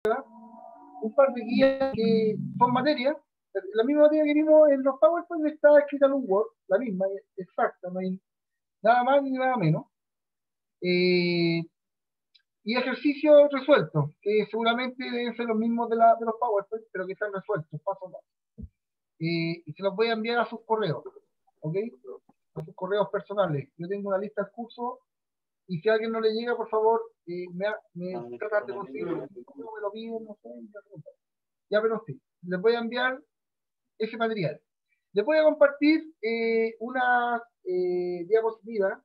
un par de guías que son materias. La misma materia que vimos en los PowerPoint está escrita en un Word, la misma, exacta, no hay nada más ni nada menos. Y ejercicios resueltos, que seguramente deben ser los mismos de los PowerPoint, pero que están resueltos, paso a paso. Y se los voy a enviar a sus correos, ¿ok? A sus correos personales. Yo tengo una lista de cursos, y si a alguien no le llega, por favor, me tratan de conseguirlo. No me lo piden, no sé, ya, pero sí. Les voy a enviar ese material. Les voy a compartir una diapositiva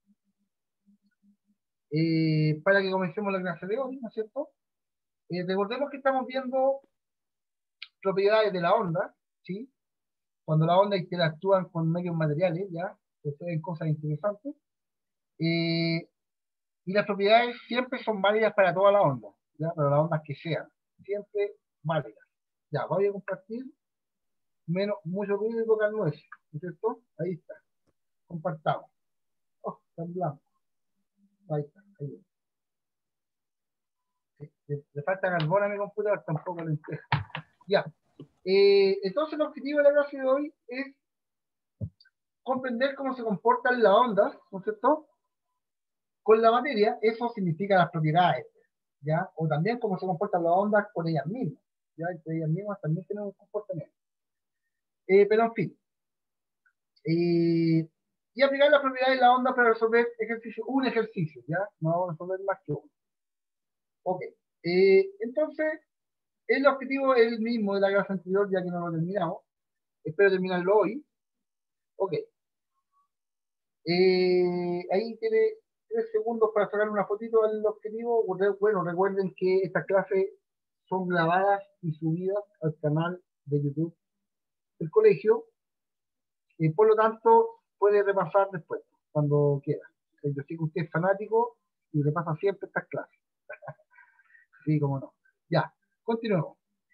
para que comencemos la clase de hoy, ¿no es cierto? Recordemos que estamos viendo propiedades de la onda, ¿sí? Cuando la onda interactúan con medios materiales, ¿ya? Suceden cosas interesantes. Y las propiedades siempre son válidas para toda la onda, ¿ya? Para las ondas que sean, siempre válidas. Ya, voy a compartir mucho ruido y pocas nueces, ¿no es cierto? Ahí está. Compartamos. Oh, está en blanco. Ahí está, ahí. Le falta carbón a mi computador, tampoco lo entiendo. Ya. Entonces el objetivo de la clase de hoy es comprender cómo se comportan las ondas, ¿no es cierto? Con la materia, eso significa las propiedades, ¿ya? O también cómo se comportan las ondas con ellas mismas, ¿ya? Entre ellas mismas también tienen un comportamiento. Pero en fin. Y aplicar las propiedades de la onda para resolver un ejercicio, ¿ya? No vamos a resolver más que uno. Ok. Entonces, el objetivo es el mismo de la clase anterior, ya que no lo terminamos. Espero terminarlo hoy. Ok. Ahí tiene 3 segundos para sacar una fotito al objetivo. Bueno, recuerden que estas clases son grabadas y subidas al canal de YouTube del colegio. Por lo tanto, puede repasar después, cuando quiera. Yo sé que usted es fanático y repasa siempre estas clases. Sí, como no. Ya, continuemos.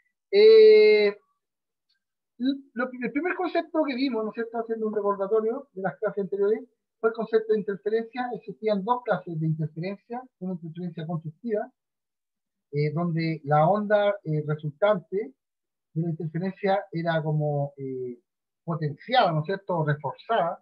El primer concepto que vimos, ¿no es cierto?, haciendo un recordatorio de las clases anteriores, fue el concepto de interferencia. Existían dos clases de interferencia, una interferencia constructiva, donde la onda resultante de la interferencia era como potenciada, ¿no es cierto?, o reforzada,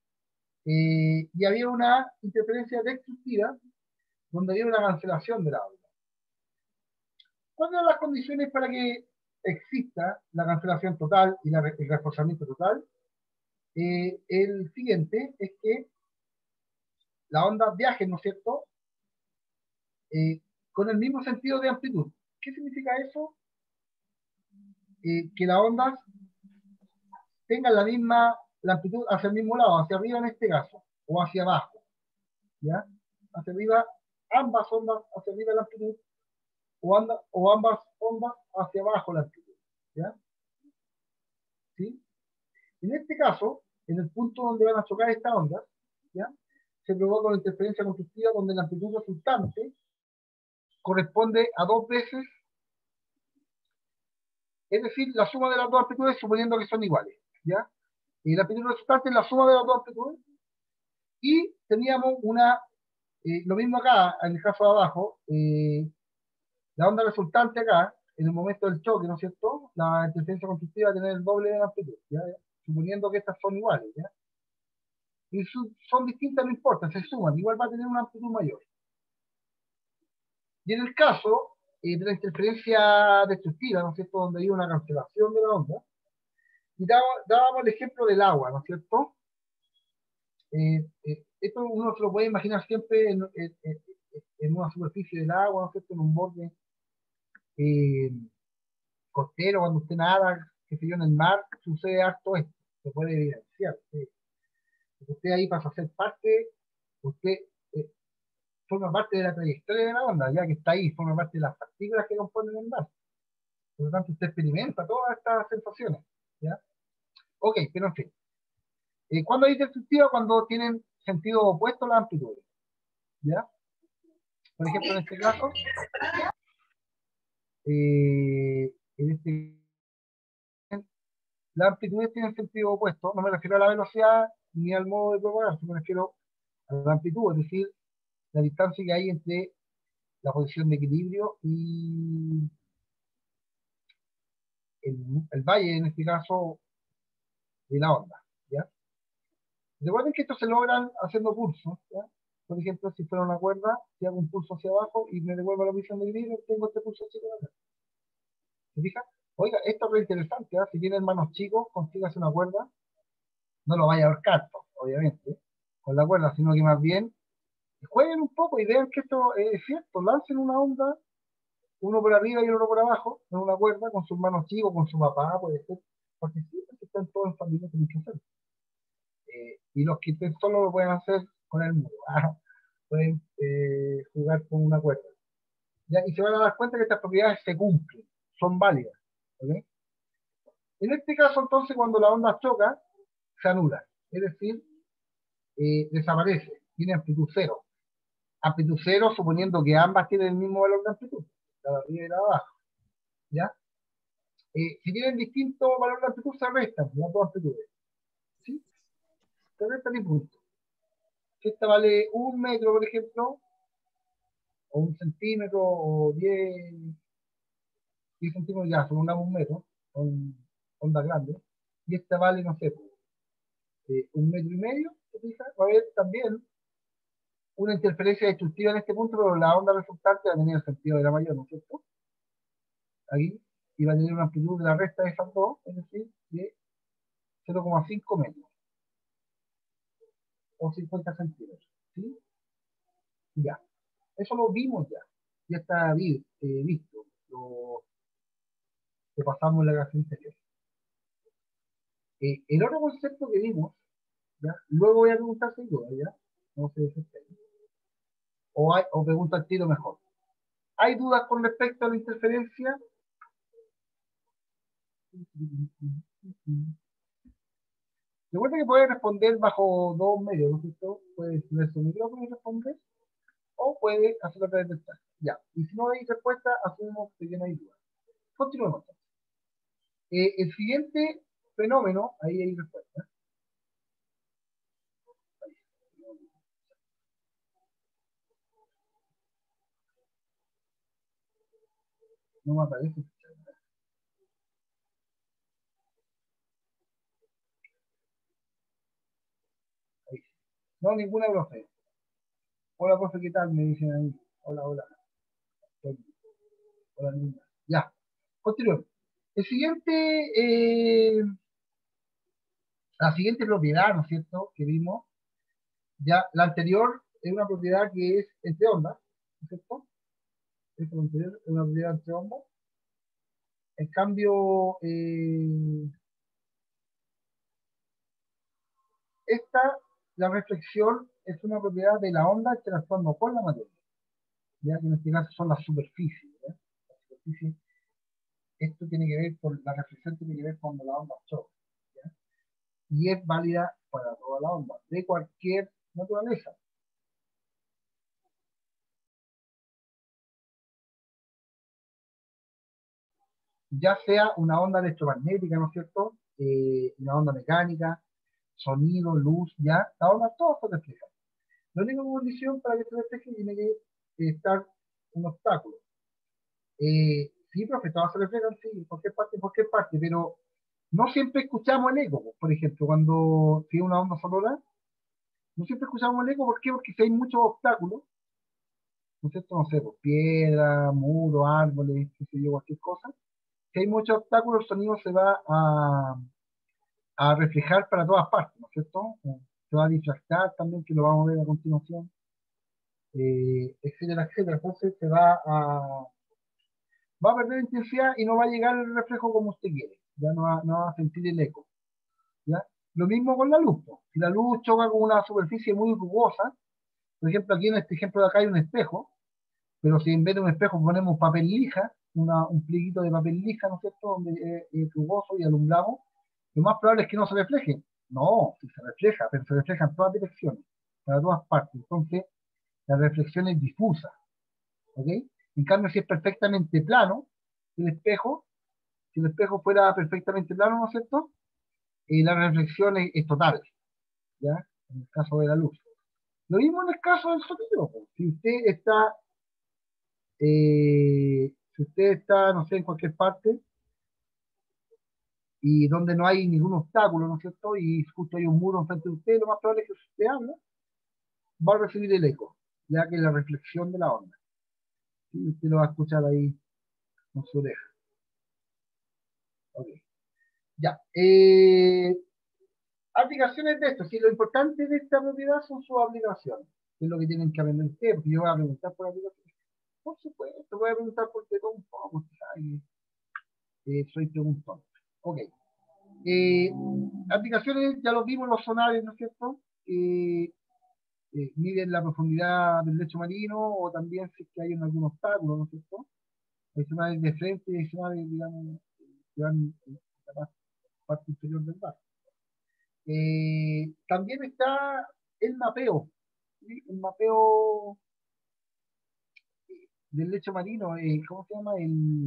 y había una interferencia destructiva, donde había una cancelación de la onda. ¿Cuáles son las condiciones para que exista la cancelación total y el reforzamiento total? El siguiente es que la onda viaje, ¿no es cierto?, con el mismo sentido de amplitud. ¿Qué significa eso? Que las ondas tengan la amplitud hacia el mismo lado, hacia arriba en este caso, o hacia abajo, ¿ya? Hacia arriba, ambas ondas hacia arriba la amplitud, o ambas ondas hacia abajo la amplitud, ¿ya? ¿Sí? En este caso, en el punto donde van a chocar estas ondas, ¿ya?, se provoca una interferencia constructiva donde la amplitud resultante corresponde a 2 veces, es decir, la suma de las dos amplitudes suponiendo que son iguales, ¿ya? Y la amplitud resultante es la suma de las dos amplitudes, y teníamos lo mismo acá, en el caso de abajo, la onda resultante acá, en el momento del choque, ¿no es cierto?, la interferencia constructiva va a tener el doble de la amplitud, ¿ya? Suponiendo que estas son iguales, ¿ya? Y son distintas, no importa, se suman, igual va a tener una amplitud mayor. Y en el caso de la interferencia destructiva, ¿no es cierto?, donde hay una cancelación de la onda, y dábamos el ejemplo del agua, ¿no es cierto? Esto uno se lo puede imaginar siempre en una superficie del agua, ¿no es cierto?, en un borde costero, cuando usted nada, que se yo, en el mar, sucede harto esto, se puede evidenciar. Usted ahí pasa a ser parte, usted forma parte de la trayectoria de la onda, ya que está ahí, forma parte de las partículas que componen el mar. Por lo tanto, usted experimenta todas estas sensaciones, ¿ya? Ok, pero en fin. ¿Cuándo hay destructiva? Cuando tienen sentido opuesto las amplitudes, ¿ya? Por ejemplo, en este caso, las amplitudes tienen sentido opuesto. No me refiero a la velocidad ni al modo de propagarse, me refiero a la amplitud, es decir, la distancia que hay entre la posición de equilibrio y el valle, en este caso, de la onda, ¿ya? Recuerden que esto se logran haciendo pulsos, ¿ya? Por ejemplo, si fuera una cuerda, si hago un pulso hacia abajo y me devuelvo a la posición de grid, tengo este pulso chico de acá. ¿Se fijan? Oiga, esto es lo interesante, ¿eh? Si tienen manos chicos, consígase una cuerda, no lo vaya a ahorcar, pues, obviamente, con la cuerda, sino que más bien jueguen un poco y vean que esto es cierto, lancen una onda, uno por arriba y otro por abajo, en una cuerda, con sus manos chicos, con su papá, puede ser, porque sí, porque están todos en familia, tienen que hacer. Y los que estén solo lo pueden hacer con el muro, ¿ah? Pueden jugar con una cuerda. ¿Ya? Y se van a dar cuenta que estas propiedades se cumplen, son válidas. ¿Ok? En este caso, entonces, cuando la onda choca, se anula, es decir, desaparece, tiene amplitud cero. Amplitud cero suponiendo que ambas tienen el mismo valor de amplitud, la de arriba y la de abajo. ¿Ya? Si tienen distinto valor de amplitud, se restan las dos amplitudes. ¿Sí? Se restan y punto. Si esta vale 1 metro, por ejemplo, o 1 centímetro, o 10 centímetros, ya, supongamos 1 metro, son ondas grandes, y esta vale, no sé, 1,5 metros, ¿se fija? Va a haber también una interferencia destructiva en este punto, pero la onda resultante va a tener el sentido de la mayor, ¿no es cierto? Ahí, y va a tener una amplitud de la resta de esas dos, es decir, de 0,5 metros, o 50 centímetros, ¿sí? Ya, eso lo vimos ya, ya está visto, lo pasamos en la clase anterior. El otro concepto que vimos, ¿ya? Luego voy a preguntar si duda, ¿ya? No se desesperen. O pregunta al tiro mejor. ¿Hay dudas con respecto a la interferencia? Recuerda que puede responder bajo dos medios, ¿no es cierto? Puede tener su micrófono y responder, o puede hacerlo a través del chat. Ya, y si no hay respuesta, asumimos que no hay duda. Continuemos. El siguiente fenómeno, ahí hay respuesta. No me aparece. Ahí. No, ninguna, profe. Hola, profe, ¿qué tal? Me dicen ahí. Hola, hola. Hola, niña. Ya, continuemos. El siguiente, la siguiente propiedad, ¿no es cierto?, que vimos, ya la anterior es una propiedad que es entre ondas, ¿no es cierto? Esta anterior es una propiedad entre ondas. En cambio, esta, la reflexión, es una propiedad de la onda interactuando con la materia, ya que en este caso son las superficies, ¿ya? La superficie, esto tiene que ver con, la reflexión tiene que ver cuando la onda choca, ¿ya? Y es válida para toda la onda, de cualquier naturaleza. Ya sea una onda electromagnética, ¿no es cierto? Una onda mecánica, sonido, luz, ya, la onda, todo se refleja. La única condición para que se refleje tiene que estar un obstáculo. Sí, profe, todas se reflejan, sí, en cualquier parte, pero no siempre escuchamos el eco. Por ejemplo, cuando tiene una onda sonora, no siempre escuchamos el eco. ¿Por qué? Porque si hay muchos obstáculos, ¿no es cierto? No sé, pues, piedra, muro, árboles, qué sé yo, cualquier cosa. Si hay muchos obstáculos, el sonido se va a reflejar para todas partes, ¿no es cierto? Se va a difractar también, que lo vamos a ver a continuación, etcétera, etcétera. Entonces va a perder intensidad y no va a llegar el reflejo como usted quiere. Ya no va a sentir el eco. ¿Ya? Lo mismo con la luz. Po. Si la luz choca con una superficie muy rugosa, por ejemplo, aquí en este ejemplo de acá hay un espejo, pero si en vez de un espejo ponemos papel lija, un plieguito de papel lija, ¿no es cierto?, donde es rugoso y alumbramos, lo más probable es que no se refleje. No, si se refleja, pero se refleja en todas direcciones, para todas partes. Entonces, la reflexión es difusa. ¿Ok? En cambio, si es perfectamente plano, el espejo, si el espejo fuera perfectamente plano, ¿no es cierto? La reflexión es total, ¿ya? En el caso de la luz. Lo mismo en el caso del sonido. Po. Si usted está, no sé, en cualquier parte, y donde no hay ningún obstáculo, ¿no es cierto? Y justo hay un muro enfrente de usted, lo más probable es que si usted habla, va a recibir el eco, ya que es la reflexión de la onda. ¿Sí? Usted lo va a escuchar ahí con su oreja. Ok. Ya. Aplicaciones de esto. Sí, lo importante de esta propiedad son sus aplicaciones. Que es lo que tienen que aprender ustedes, porque yo voy a preguntar por aplicaciones. Por supuesto, voy a preguntar por todo un poco. Usted sabe que soy preguntón. Ok. Eh, Aplicaciones, ya los vimos, los sonares, ¿no es cierto? Miden la profundidad del lecho marino o también si es que hay algún obstáculo, ¿no es cierto? Hay sonares de frente y hay sonares, digamos, que van en la parte inferior del barco. También está el mapeo, ¿sí? El mapeo del lecho marino, ¿cómo se llama?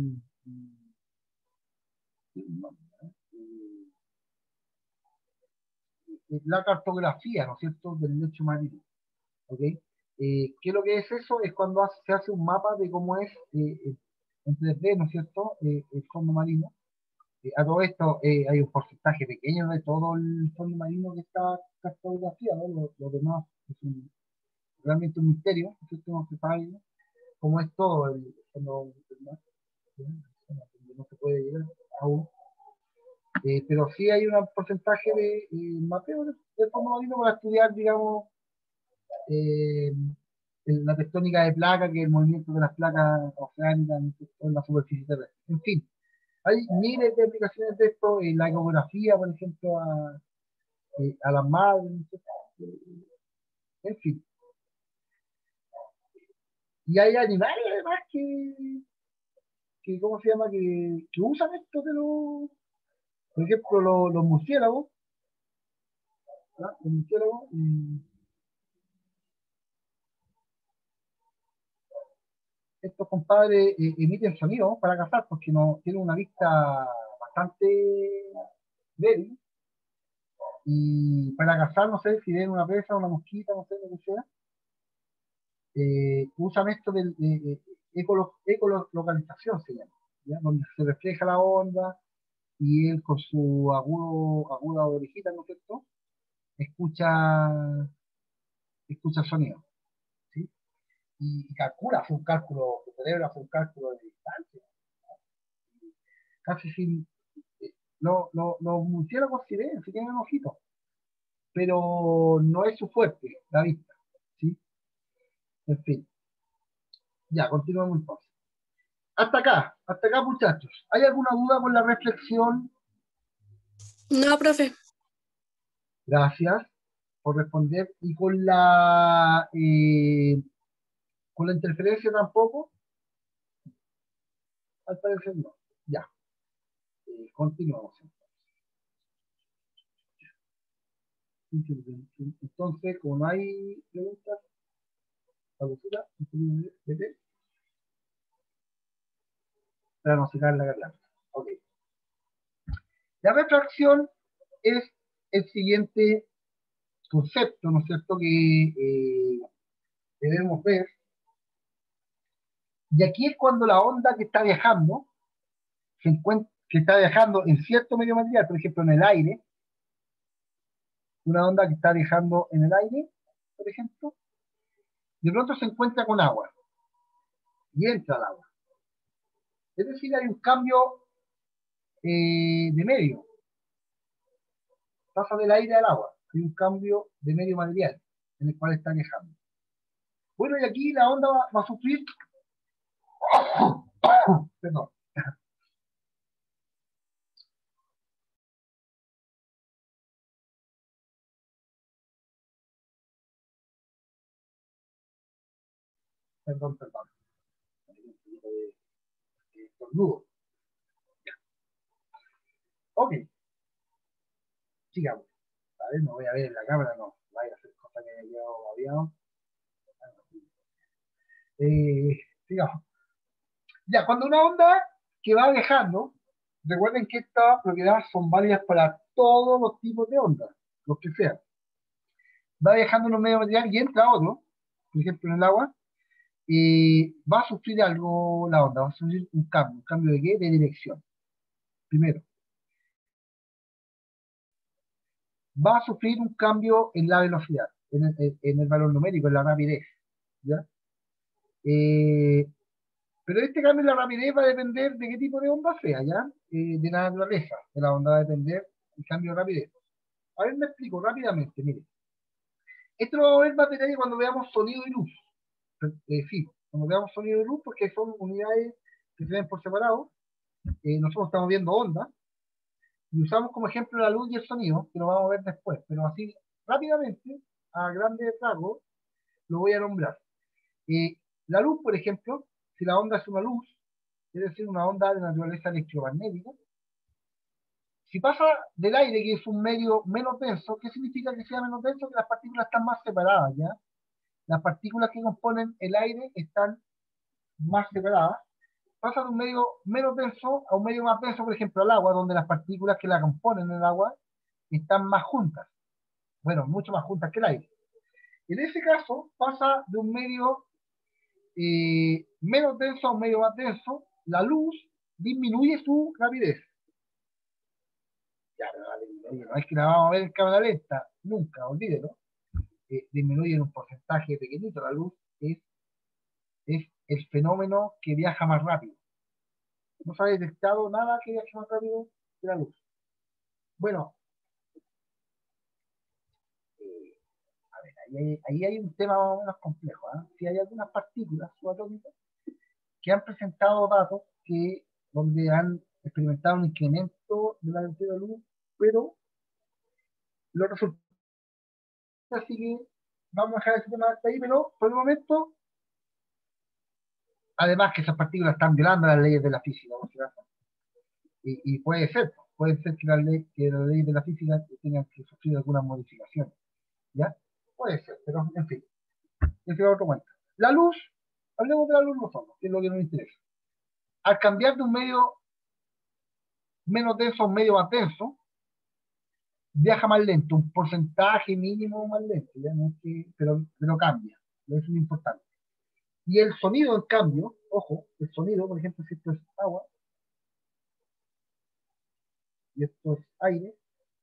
La cartografía, ¿no es cierto?, del lecho marino, ¿ok? ¿Qué es lo que es eso? Es cuando se hace un mapa de cómo es en 3D, ¿no es cierto?, el fondo marino. A todo esto hay un porcentaje pequeño de todo el fondo marino que está cartografiado, lo demás es realmente un misterio, ¿no es cierto? No se sabe cómo es todo el fondo del mar, ¿sí? Donde no se puede llegar aún. Pero sí hay un porcentaje de mapeo del fondo marino para estudiar, digamos, eh, la tectónica de placas, que es el movimiento de las placas oceánicas en la superficie terrestre. En fin, hay miles de aplicaciones de esto, la ecografía, por ejemplo, a las madres, en fin. Y hay animales además que ¿cómo se llama? Que usan esto de los, por ejemplo, los murciélagos, ¿no? Los murciélagos, estos compadres emiten sonido para cazar porque no tienen una vista bastante débil y para cazar, no sé, si ven una presa, una mosquita, no sé, lo que sea, usan esto de ecolocalización, se llama, ¿ya? Donde se refleja la onda y él con su aguda orejita, ¿no es cierto? Escucha, escucha sonido, ¿sí? Y calcula, hace un cálculo, su cerebro hace un cálculo de distancia, casi sin... los murciélagos sí ven, sí tienen ojitos, pero no es su fuerte, la vista, ¿sí? En fin, ya, continuamos entonces. Hasta acá, muchachos. ¿Hay alguna duda con la reflexión? No, profe. Gracias por responder. ¿Y con la interferencia tampoco? Al parecer no. Ya, continuamos. Entonces, como no hay preguntas, la postura, para no sacar la garganta. Ok. La refracción es el siguiente concepto, ¿no es cierto?, que debemos ver. Y aquí es cuando la onda que está viajando, se encuentra, que está viajando en cierto medio material, por ejemplo en el aire, una onda que está viajando en el aire, por ejemplo, de pronto se encuentra con agua y entra al agua. Es decir, hay un cambio de medio, pasa del aire al agua, hay un cambio de medio material en el cual está viajando. Bueno, y aquí la onda va a sufrir, perdón, perdón, estornudo. Ok, sigamos. A ver, no voy a ver en la cámara, no, vaya a hacer cosas que haya quedado aviado. Sigamos. Ya, cuando una onda que va viajando, recuerden que estas propiedades son válidas para todos los tipos de ondas, los que sean. Va viajando en un medio material y entra otro, por ejemplo en el agua, y va a sufrir algo la onda, va a sufrir un cambio de qué? De dirección. Primero, va a sufrir un cambio en la velocidad, en el valor numérico, en la rapidez, ¿ya? Eh, pero este cambio en la rapidez va a depender de qué tipo de onda sea, ¿ya? De la naturaleza de la onda va a depender el cambio de rapidez. A ver, me explico rápidamente, mire. Esto lo vamos a ver más detalle cuando veamos sonido y luz. Sí, cuando veamos sonido y luz, porque son unidades que se ven por separado. Nosotros estamos viendo ondas y usamos como ejemplo la luz y el sonido, que lo vamos a ver después, pero así rápidamente, a grandes rasgos, lo voy a nombrar. La luz, por ejemplo, si la onda es una luz, es decir, una onda de naturaleza electromagnética, si pasa del aire, que es un medio menos denso, ¿qué significa que sea menos denso? Que las partículas están más separadas, ¿ya? Las partículas que componen el aire están más separadas. Pasa de un medio menos denso a un medio más denso, por ejemplo, al agua, donde las partículas que la componen el agua están más juntas. Bueno, mucho más juntas que el aire. En ese caso, pasa de un medio menos denso a un medio más denso, la luz disminuye su rapidez. Ya, no es que la vamos a ver en cámara lenta, nunca, olvídelo. Disminuye en un porcentaje pequeñito. La luz es el fenómeno que viaja más rápido. No se ha detectado nada que viaje más rápido que la luz. Bueno, a ver, ahí hay un tema más o menos complejo. Si hay algunas partículas subatómicas que han presentado datos donde han experimentado un incremento de la velocidad de la luz, pero los resultados, así que vamos a dejar ese tema hasta ahí, pero por el momento, además que esas partículas están violando las leyes de la física, ¿no? Y puede ser que las leyes de la física tengan que sufrir algunas modificaciones, ¿ya? Puede ser, pero en fin, ese es otro cuento. La luz, hablemos de la luz nosotros, que es lo que nos interesa. Al cambiar de un medio menos denso a un medio más denso, viaja más lento, un porcentaje mínimo más lento, ¿ya? No es que, pero cambia, eso es lo importante. Y el sonido, en cambio, ojo, el sonido, por ejemplo, si esto es agua y esto es aire,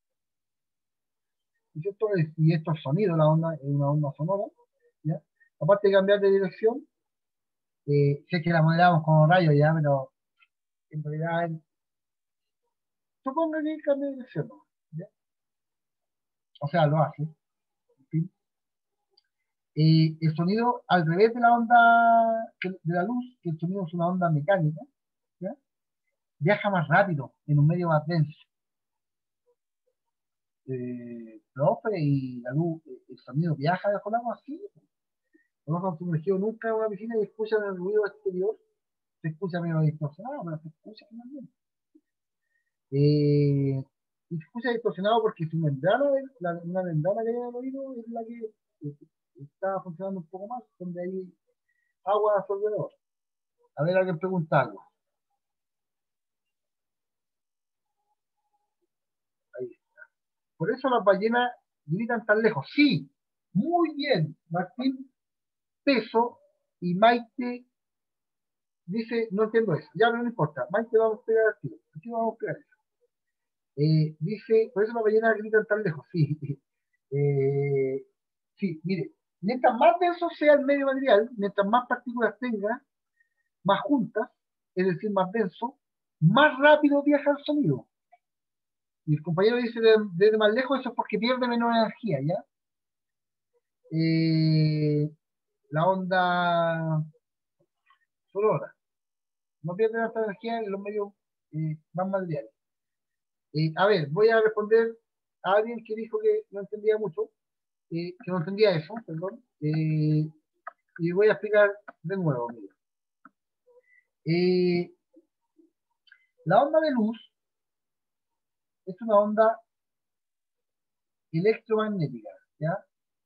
y esto es sonido, la onda es una onda sonora, ¿ya? Aparte de cambiar de dirección, sé que la modelamos como rayos ya, pero en realidad, supongo que cambia de dirección, ¿no? ¿Ya? O sea, lo hace, en fin. El sonido, al revés de la onda de la luz, que el sonido es una onda mecánica, ¿ya? Viaja más rápido en un medio más denso. Profe, y la luz, el sonido viaja bajo el agua, sí. No nos hemos sumergido nunca en una piscina y escuchan el ruido exterior, se escucha medio distorsionado, pero se escucha finalmente. Y se escucha distorsionado porque su membrana, una membrana que hay en el oído es la que está funcionando un poco más, donde hay agua a su alrededor. A ver, alguien pregunta algo. Ahí. Por eso las ballenas gritan tan lejos. Sí, muy bien, Martín Peso y Maite dice, no entiendo eso, ya no importa, Maite vamos a pegar aquí vamos a pegar eso. Dice, por eso las ballenas gritan tan lejos, sí. Sí, mire, mientras más denso sea el medio material, mientras más partículas tenga, más juntas, es decir, más denso, más rápido viaja el sonido. Y el compañero dice desde más lejos, eso es porque pierde menos energía, ¿ya? La onda sonora no pierde tanta energía en los medios más materiales. A ver, voy a responder a alguien que dijo que no entendía mucho, que no entendía eso, perdón, y voy a explicar de nuevo. Mira. Eh, la onda de luz es una onda electromagnética, ¿ya?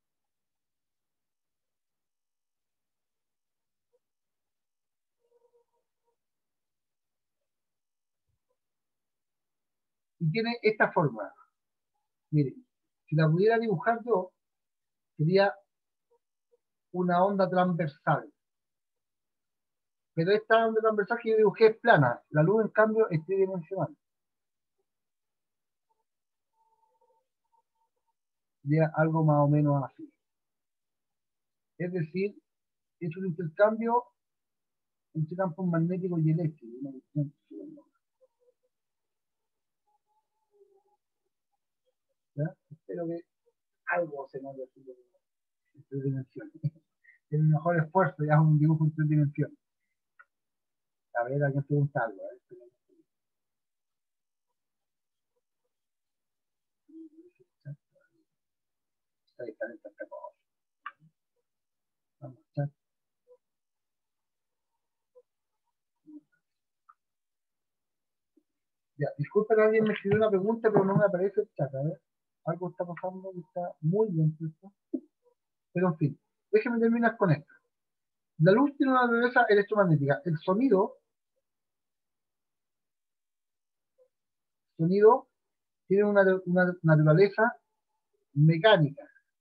Y tiene esta forma. Mire, si la pudiera dibujar yo, sería una onda transversal. Pero esta onda transversal que yo dibujé es plana. La luz, en cambio, es tridimensional. de algo más o menos así. Es decir, es un intercambio entre campos magnéticos y eléctricos. ¿Ya? Espero que algo se note así en tres dimensiones. Es el mejor esfuerzo, ya es un dibujo en tres dimensiones. A ver, hay que preguntar algo. Ahí está esta cosa. Vamos a echar. Ya, disculpen, alguien me escribió una pregunta, pero no me aparece el chat. A ver, algo está pasando que está muy bien, ¿cierto? Pero en fin, déjenme terminar con esto. La luz tiene una naturaleza electromagnética. El sonido tiene una naturaleza mecánica.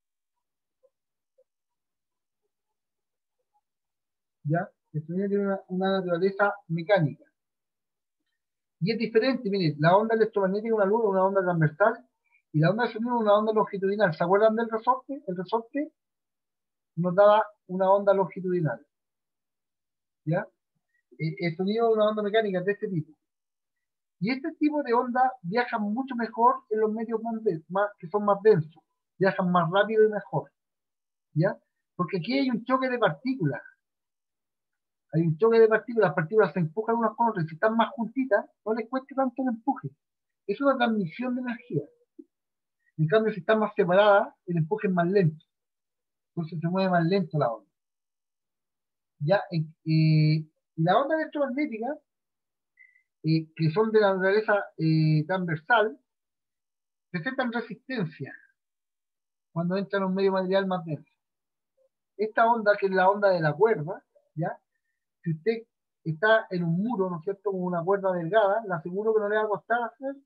¿Ya? El sonido tiene una naturaleza mecánica. Y es diferente, miren, la onda electromagnética es una luz, una onda transversal, y la onda de sonido es una onda longitudinal. ¿Se acuerdan del resorte? El resorte nos daba una onda longitudinal. ¿Ya? El sonido es una onda mecánica de este tipo. Y este tipo de ondas viajan mucho mejor en los medios que son más densos. Viajan más rápido y mejor. ¿Ya? Porque aquí hay un choque de partículas. Hay un choque de partículas, las partículas se empujan unas con otras, y si están más juntitas, no les cuesta tanto el empuje. Es una transmisión de energía. En cambio, si están más separadas, el empuje es más lento. Entonces se mueve más lento la onda. Ya, la onda electromagnética, que son de la naturaleza transversal, presentan resistencia cuando entran en un medio material más denso. Esta onda, que es la onda de la cuerda, ¿ya? Si usted está en un muro, ¿no es cierto?, con una cuerda delgada, le aseguro que no le va a costar hacer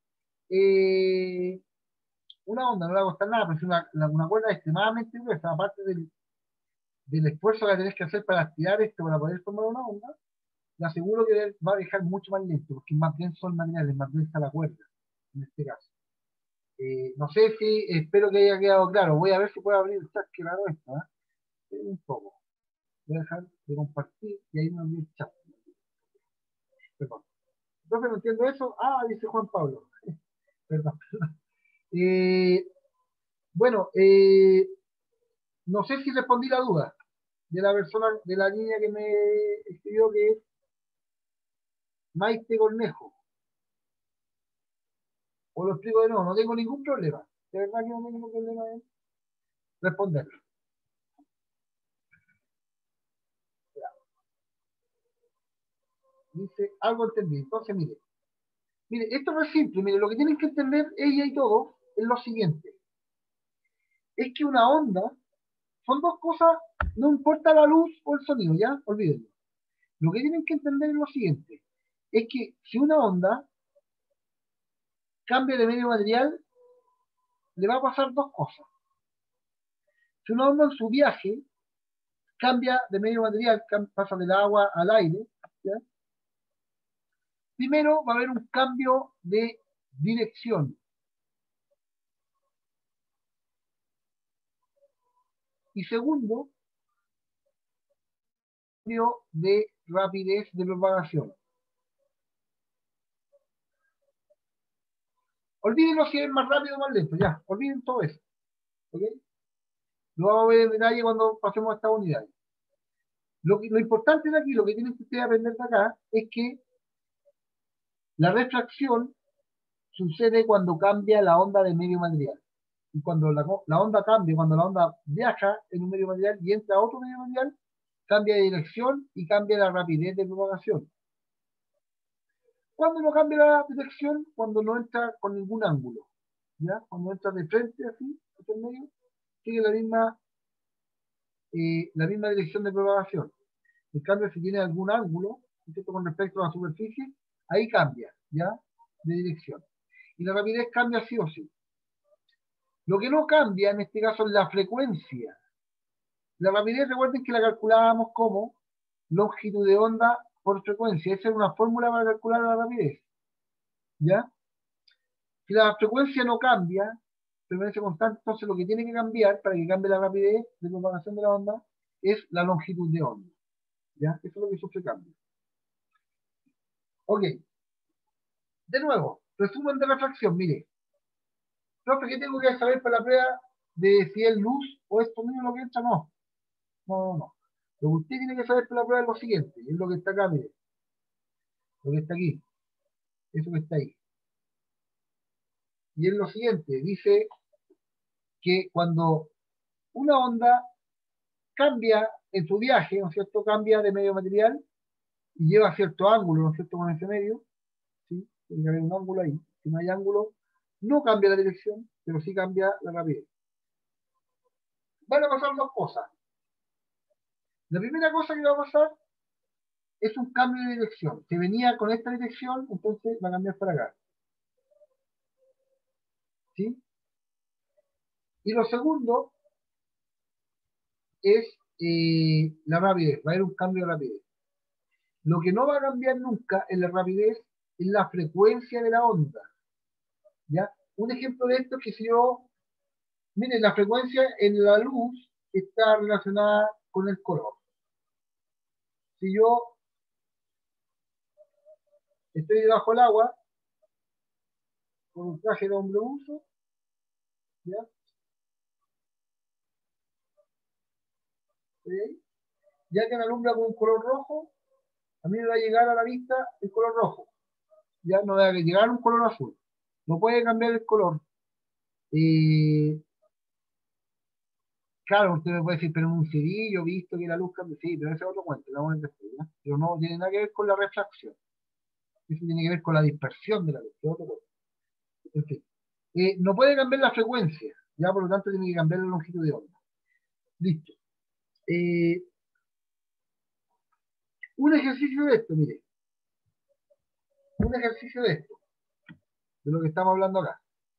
una onda, no le va a costar nada, pero si una cuerda extremadamente gruesa, aparte del esfuerzo que tenés que hacer para estirar esto, para poder formar una onda, le aseguro que va a dejar mucho más lento, porque más denso el material, es más densa la cuerda, en este caso. No sé si, espero que haya quedado claro. Voy a ver si puedo abrir el chat, que raro esto, un poco. Voy a dejar de compartir y ahí me abrí el chat. Perdón. Entonces no entiendo eso. Ah, dice Juan Pablo. Perdón. Eh, bueno, no sé si respondí la duda de la persona, de la niña que me escribió, que es Maite Cornejo. O lo explico de nuevo, no tengo ningún problema. De verdad que no tengo ningún problema en responderlo. Dice, algo entendí. Entonces, mire, esto no es simple. Mire, lo que tienen que entender ella y todo es lo siguiente. Es que una onda son dos cosas, no importa la luz o el sonido, ¿ya? Olvídenlo. Lo que tienen que entender es lo siguiente. Es que si una onda cambia de medio material, le va a pasar dos cosas. Si una onda en su viaje cambia de medio material, pasa del agua al aire, ¿ya? Primero va a haber un cambio de dirección. Y segundo, cambio de rapidez de propagación. Olvídenlo si es más rápido o más lento, ya, olviden todo eso. ¿Ok? Lo vamos a ver en detalle cuando pasemos a estas unidades. Lo importante de aquí, lo que tienen que ustedes aprender de acá, es que la refracción sucede cuando cambia la onda de medio material. Y cuando la onda cambia, cuando la onda viaja en un medio material y entra a otro medio material, cambia de dirección y cambia la rapidez de propagación. ¿Cuándo no cambia la dirección? Cuando no entra con ningún ángulo. ¿Ya? Cuando entra de frente, así, hacia el medio, sigue la misma dirección de propagación. En cambio, si tiene algún ángulo, ¿cierto?, con respecto a la superficie, ahí cambia, ¿ya?, de dirección. Y la rapidez cambia sí o sí. Lo que no cambia en este caso es la frecuencia. La rapidez, recuerden que la calculábamos como longitud de onda por frecuencia. Esa es una fórmula para calcular la rapidez, ¿ya? Si la frecuencia no cambia, permanece constante, entonces lo que tiene que cambiar para que cambie la rapidez de propagación de la onda es la longitud de onda. ¿Ya? Eso es lo que sufre cambio. Ok. De nuevo, resumen de refracción, mire. Profe, ¿qué tengo que saber para la prueba de si es luz o esto mismo lo que entra? No. No. Lo que usted tiene que saber para la prueba es lo siguiente, es lo que está acá, mire. Lo que está aquí. Eso que está ahí. Y es lo siguiente, dice que cuando una onda cambia en su viaje, ¿no es cierto? Cambia de medio material y lleva cierto ángulo, ¿no es cierto? Con ese medio, ¿sí? Tiene que haber un ángulo ahí. Si no hay ángulo, no cambia la dirección, pero sí cambia la rapidez. Van a pasar dos cosas. La primera cosa que va a pasar es un cambio de dirección. Si venía con esta dirección, entonces va a cambiar para acá. ¿Sí? Y lo segundo es la rapidez. Va a haber un cambio de rapidez. Lo que no va a cambiar nunca en la rapidez es la frecuencia de la onda. ¿Ya? Un ejemplo de esto es que si yo, miren, la frecuencia en la luz está relacionada con el color. Si yo estoy debajo del agua, con un traje de hombre uso, ¿ya? ¿Estoy ahí? Ya que me alumbra con un color rojo, a mí me va a llegar a la vista el color rojo. Ya no va a llegar un color azul. No puede cambiar el color. Claro, usted me puede decir, pero en un CD yo he visto que la luz cambia. Sí, pero ese es otro cuento, la vamos a entender, ¿ya? Pero no tiene nada que ver con la refracción. Eso tiene que ver con la dispersión de la luz, que es otro cuento. En fin. No puede cambiar la frecuencia, ya por lo tanto tiene que cambiar la longitud de onda. Listo. Eh, un ejercicio de esto, mire. Un ejercicio de esto, de lo que estamos hablando acá.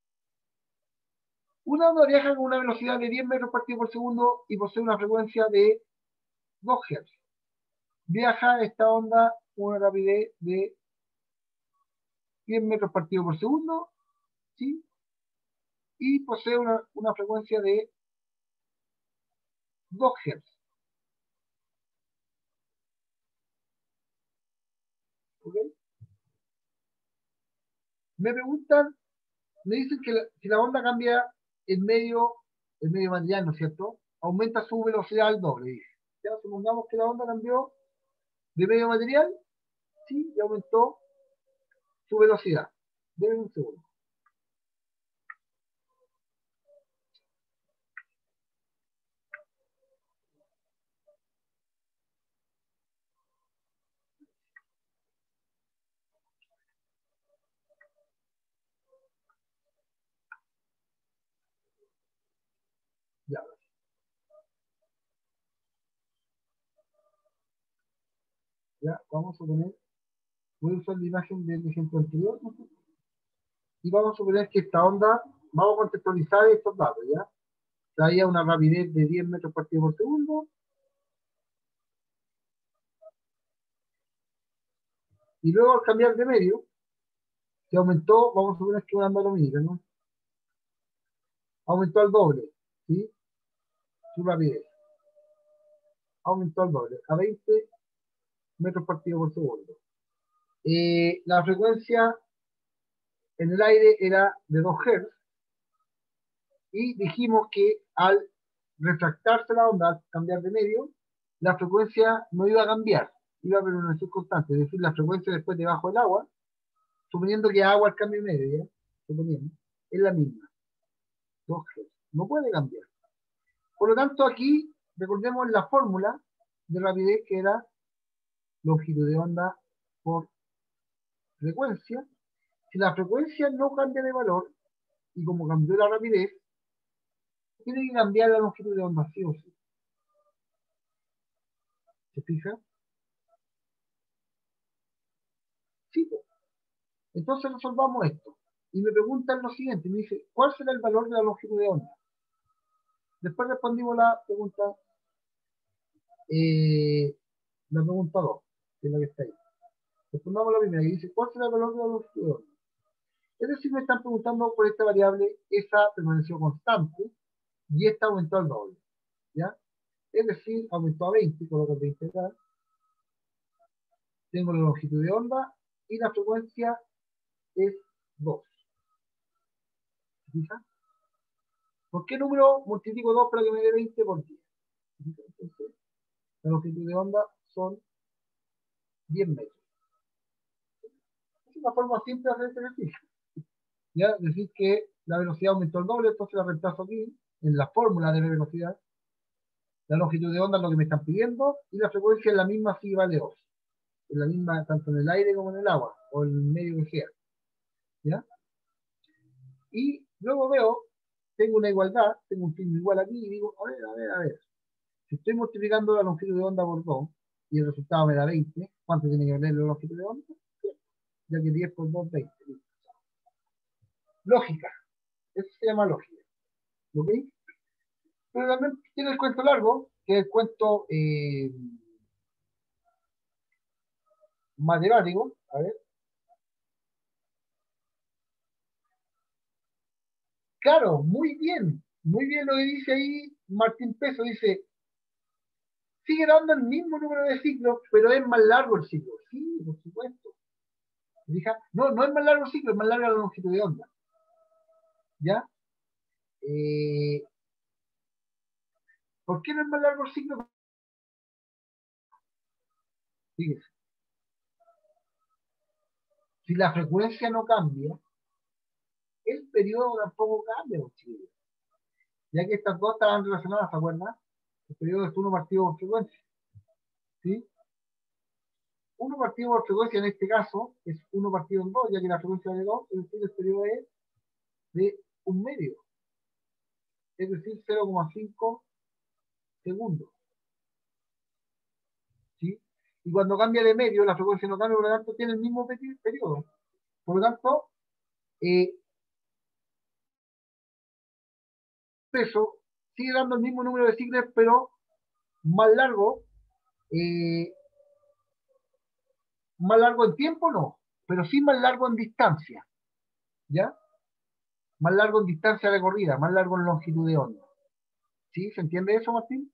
Una onda viaja con una velocidad de 10 metros partido por segundo y posee una frecuencia de 2 Hz. Viaja esta onda con una rapidez de 10 metros partido por segundo, ¿sí? Y posee una frecuencia de 2 Hz. ¿Okay? Me preguntan, me dicen que si la onda cambia el medio material, ¿no es cierto? Aumenta su velocidad al doble, dice. Ya supongamos que la onda cambió de medio material, sí, y aumentó su velocidad. Deben un segundo. Ya, ya, vamos a poner, voy a usar la imagen del ejemplo anterior, ¿no? Y vamos a suponer que esta onda, vamos a contextualizar estos datos, ¿ya? Traía una rapidez de 10 metros partido por segundo, y luego al cambiar de medio, se aumentó, vamos a suponer que una onda lumínica, ¿no? Aumentó al doble, ¿sí? Su rapidez. Aumentó al doble, a 20 metros partido por segundo. La frecuencia en el aire era de 2 Hz, y dijimos que al refractarse la onda, al cambiar de medio, la frecuencia no iba a cambiar, iba a permanecer constante, es decir, la frecuencia después debajo del agua, suponiendo que agua al cambio de medio, ¿ya? Suponiendo, es la misma, 2 Hz, no puede cambiar. Por lo tanto, aquí recordemos la fórmula de rapidez que era longitud de onda por frecuencia. Si la frecuencia no cambia de valor, y como cambió la rapidez, tiene que cambiar la longitud de onda, sí o sí. ¿Se fija? Sí, pues. Entonces resolvamos esto. Y me preguntan lo siguiente, me dice, ¿cuál será el valor de la longitud de onda? Después respondimos la pregunta 2, que es la que está ahí. Respondamos la primera, y dice, ¿cuál será el valor de la longitud de onda? Es decir, me están preguntando por esta variable, esa permaneció constante y esta aumentó al doble. ¿Ya? Es decir, aumentó a 20, coloco 20 acá. Tengo la longitud de onda y la frecuencia es 2. ¿Fija? ¿Por qué número multiplico 2 para que me dé 20 por 10? Entonces, la longitud de onda son 10 metros. Es una forma simple de hacer este ejercicio. ¿Ya? Decir que la velocidad aumentó el doble, entonces la reemplazo aquí, en la fórmula de velocidad. La longitud de onda es lo que me están pidiendo, y la frecuencia es la misma si vale 2. Es la misma tanto en el aire como en el agua, o en el medio que sea. ¿Ya? Y luego veo, tengo una igualdad, tengo un signo igual aquí, y digo, a ver. Si estoy multiplicando la longitud de onda por 2, y el resultado me da 20, ¿cuánto tiene que valer la longitud de onda? Ya que 10 por 2, 20. Lógica. Eso se llama lógica. ¿Ok? Pero también tiene el cuento largo, que es el cuento matemático. A ver. Claro, muy bien lo que dice ahí Martín Peso, dice, sigue dando el mismo número de ciclos, pero es más largo el ciclo. Sí, por supuesto. No, no es más largo el ciclo, es más larga la longitud de onda. ¿Ya? ¿Por qué no es más largo el ciclo? Fíjese. Si la frecuencia no cambia, el periodo tampoco cambia, chicos. Ya que estas dos estaban relacionadas, ¿se acuerdan? El periodo es 1 partido por frecuencia. ¿Sí? 1 partido por frecuencia en este caso es 1 partido en 2, ya que la frecuencia es de 2, es decir, el periodo es de 1/2. Es decir, 0,5 segundos. ¿Sí? Y cuando cambia de medio, la frecuencia no cambia, por lo tanto, tiene el mismo periodo. Por lo tanto, eso sigue dando el mismo número de ciclos, pero más largo. Eh, más largo en tiempo, no, pero sí más largo en distancia. ¿Ya? Más largo en distancia recorrida, más largo en longitud de onda. ¿Sí? ¿Se entiende eso, Martín?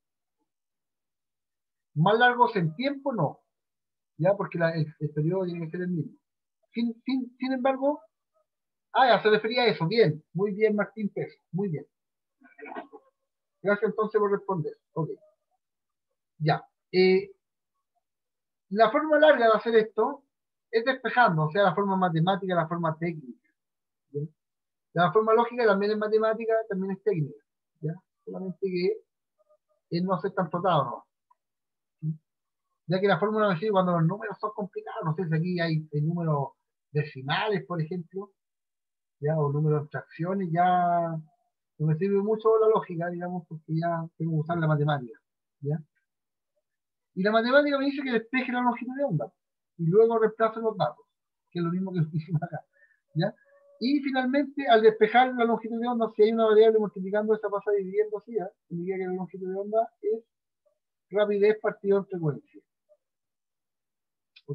Más largos en tiempo, no. ¿Ya? Porque el periodo tiene que ser el mismo. Sin embargo, ya se refería a eso. Bien, muy bien, Martín Pérez. Muy bien. Gracias entonces por responder. Ok. Ya. La forma larga de hacer esto es despejando, o sea, la forma matemática, la forma técnica. ¿Bien? La forma lógica también es matemática, también es técnica. ¿Ya? Solamente que no hacer tan tratado, ¿no? ¿Sí? Ya que la fórmula me sirve cuando los números son complicados, no sé si aquí hay números decimales, por ejemplo, ya, o números de fracciones, ya no me sirve mucho la lógica, digamos, porque ya tengo que usar la matemática, ¿ya? Y la matemática me dice que despeje la longitud de onda, y luego reemplazo los datos, que es lo mismo que hicimos acá, ¿ya? Y finalmente, al despejar la longitud de onda, si hay una variable multiplicando, esa pasa dividiendo así, ¿ya? Significa que la longitud de onda es rapidez partido en frecuencia. Ok.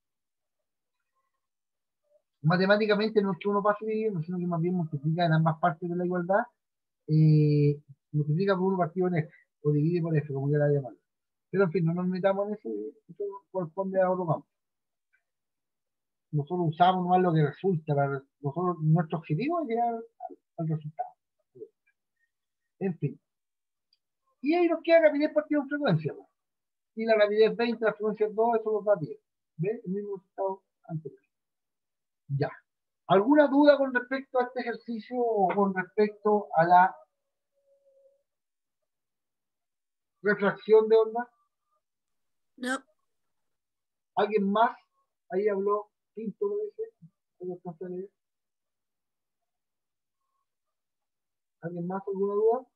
Matemáticamente no es que uno pase dividiendo, sino que más bien multiplica en ambas partes de la igualdad, multiplica por 1 partido en F, o divide por F, como quiera llamarlo. Pero en fin, no nos metamos en eso corresponde a otro campo. Nosotros usamos nomás lo que resulta, nosotros, nuestro objetivo es llegar al resultado. En fin. Y ahí nos queda rapidez partido en frecuencia, ¿no? Y la rapidez 20, la frecuencia 2, eso nos da 10. ¿Ves? El mismo resultado anterior. Ya. ¿Alguna duda con respecto a este ejercicio o con respecto a la refracción de onda? No, ¿Alguien más? Ahí habló Quinto, parece. ¿Alguien más? ¿Alguna duda?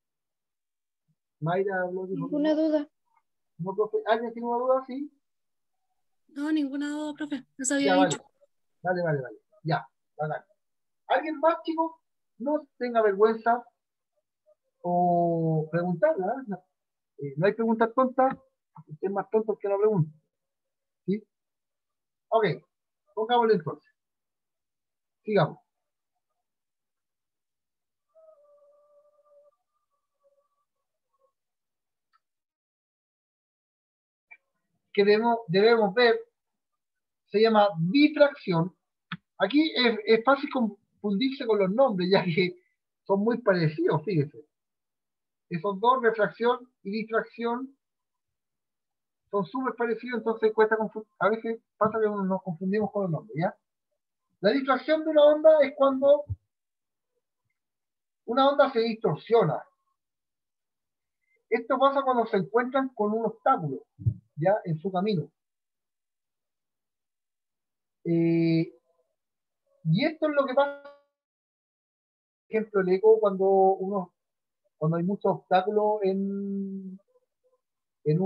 Mayra habló, dijo que ninguna no. duda. ¿No, profe? ¿Alguien tiene una duda? Sí. No, ninguna duda, profe. Eso había Ya, vale. dicho. Vale. Ya, vale. ¿Alguien más, chicos? No tenga vergüenza o preguntarla. No hay preguntas tontas. Usted es más tonto que la pregunta. ¿Sí? Ok. Pongámosle entonces. Sigamos. Que debemos ver se llama difracción. Aquí es fácil confundirse con los nombres, ya que son muy parecidos, fíjese. Esos dos, refracción y difracción, son súper parecidos, entonces cuesta a veces pasa que nos confundimos con los nombres, ¿ya? La difracción de una onda es cuando una onda se distorsiona. Esto pasa cuando se encuentran con un obstáculo, ¿ya? En su camino. Y esto es lo que pasa, por ejemplo, el eco cuando hay muchos obstáculos en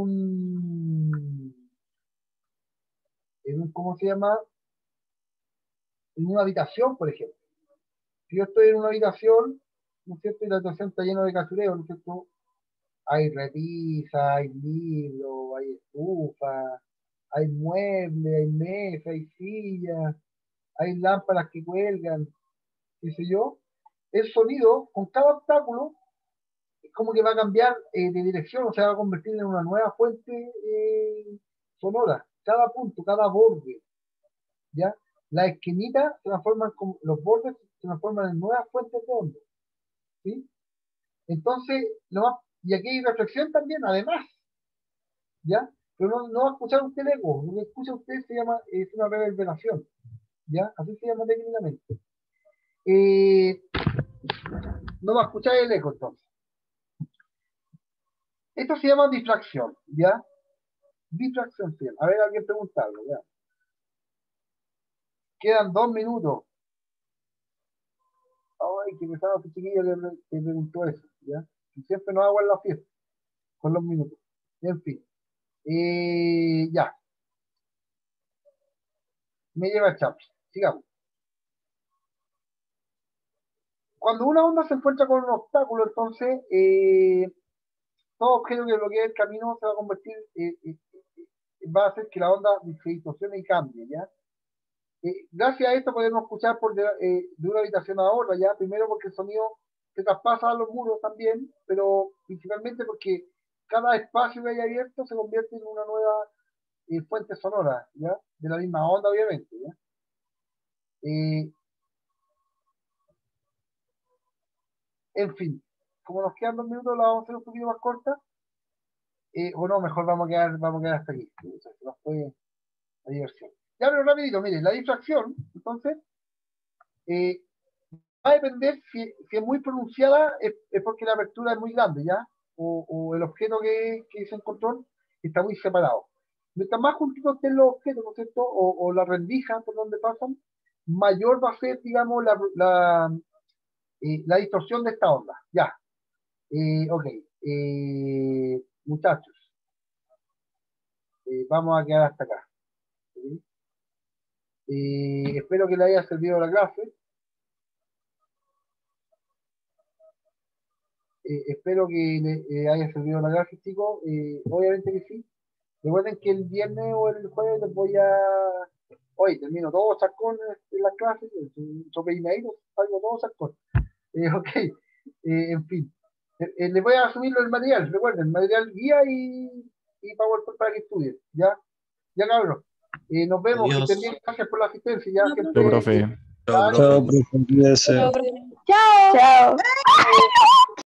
un, ¿cómo se llama? En una habitación, por ejemplo. Si yo estoy en una habitación, ¿no es cierto? Y la habitación está llena de cachureos, ¿no es cierto? Hay repisas, hay libros, hay estufas, hay muebles, hay mesas, hay sillas, hay lámparas que cuelgan, qué sé yo. El sonido, con cada obstáculo, es como que va a cambiar de dirección, o sea, va a convertir en una nueva fuente sonora. Cada punto, cada borde, ¿ya? Las esquinitas se transforman, los bordes se transforman en nuevas fuentes de onda, ¿sí? Entonces, y aquí hay reflexión también, además, ¿ya? Pero no va a escuchar usted el eco, lo que escucha usted es una reverberación, ¿ya? Así se llama técnicamente. No va a escuchar el eco, entonces. Esto se llama difracción, ¿ya? Difracción, ¿sí? A ver, alguien pregunta algo, ¿ya? Quedan 2 minutos. Ay, que pesado este chiquillo que preguntó eso, ¿ya? Y siempre nos hago en la fiesta, con los minutos. En fin. Ya. Me lleva el chaps. Sigamos. Cuando una onda se encuentra con un obstáculo, entonces todo objeto que bloquee el camino se va a convertir, va a hacer que la onda se distorsione y cambie, ¿ya? Gracias a esto podemos escuchar de una habitación a otra, ¿ya? Primero porque el sonido se traspasa a los muros también, pero principalmente porque cada espacio que haya abierto se convierte en una nueva fuente sonora, ¿ya? De la misma onda, obviamente, ¿ya? En fin, como nos quedan 2 minutos, la vamos a hacer un poquito más corta. O no, mejor vamos a quedar hasta aquí. O sea, se nos fue la diversión. Ya, pero rapidito, mire, la difracción, entonces, va a depender si es muy pronunciada, es porque la apertura es muy grande, ¿ya? O el objeto que se encontró está muy separado. Mientras más juntitos estén los objetos, ¿no es cierto? O la rendija por donde pasan, mayor va a ser, digamos, la distorsión de esta onda. Ya. Ok. Muchachos, vamos a quedar hasta acá. ¿Sí? Espero que le haya servido la clase. Espero que le haya servido la clase, chicos. Obviamente que sí. Recuerden que el viernes o el jueves les voy a... Hoy termino todo chascón en las clases. Sobre email, salgo todo chascón. Ok. En fin. Les voy a asumir el material. Recuerden, material guía y PowerPoint para que estudien. ¿Ya? Ya, cabrón. Nos vemos. Que estén Adiós. bien. Gracias por la asistencia. Ya, No, que profe. Chao, profe. Chao, Chao, profe. profe. Cuídese. Chao, profe. Chao. Chao.